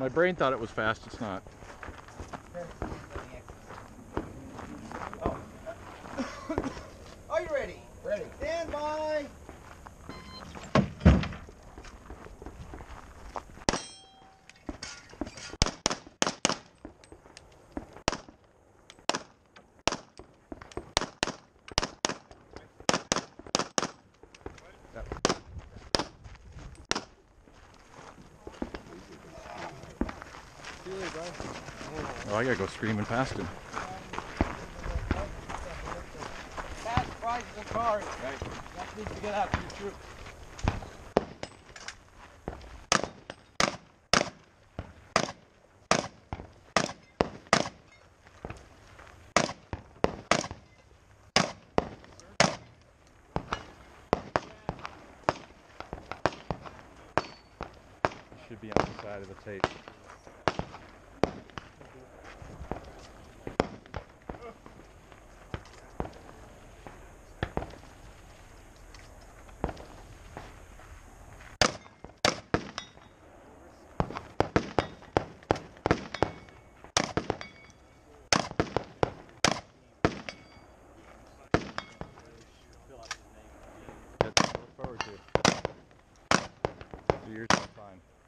My brain thought it was fast, it's not. Oh. Are you ready? Ready. Stand by. Oh, I gotta go screaming past him. Pass prices and cars. Right. That needs to get out to your troops. It should be on the side of the tape. Look forward to it. 2 years is fine.